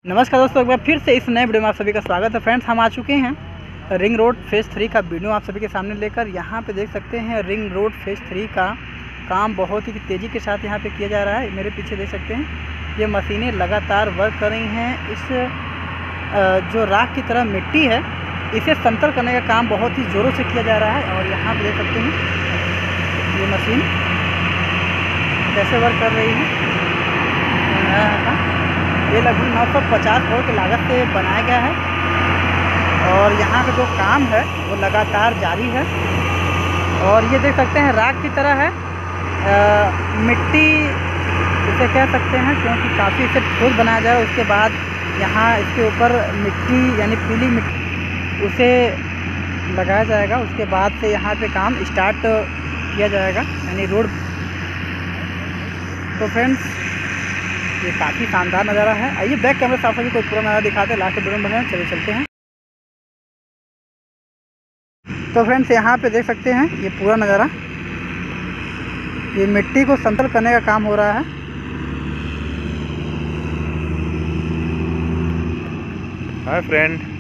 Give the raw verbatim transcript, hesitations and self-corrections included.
नमस्कार दोस्तों, एक बार फिर से इस नए वीडियो में आप सभी का स्वागत है। फ्रेंड्स, हम आ चुके हैं रिंग रोड फेज़ थ्री का वीडियो आप सभी के सामने लेकर। यहाँ पे देख सकते हैं रिंग रोड फेज़ थ्री का काम बहुत ही तेज़ी के साथ यहाँ पे किया जा रहा है। मेरे पीछे देख सकते हैं ये मशीनें लगातार वर्क कर रही हैं। इस जो राख की तरह मिट्टी है इसे समतल करने का काम बहुत ही ज़ोरों से किया जा रहा है। और यहाँ पर देख सकते हैं ये मशीन कैसे वर्क कर रही है। ये लगभग नौ सौ पचास करोड़ की लागत से बनाया गया है और यहाँ का जो काम है वो लगातार जारी है। और ये देख सकते हैं राख की तरह है, आ, मिट्टी इसे कह सकते हैं क्योंकि काफ़ी इसे ठोस बनाया जाए। उसके बाद यहाँ इसके ऊपर मिट्टी यानी पीली मिट्टी उसे लगाया जाएगा। उसके बाद से यहाँ पे काम स्टार्ट किया जाएगा यानी रोड। तो फ्रेंड्स, ये काफ़ी शानदार नज़ारा है। आइए बैक कैमरे साफ भी कोई पूरा नज़ारा दिखाते हैं, लास्ट वीडियो में बनाए। चलिए चलते हैं। तो फ्रेंड्स, यहाँ पे देख सकते हैं ये पूरा नज़ारा, ये मिट्टी को समतल करने का काम हो रहा है। Hi friend,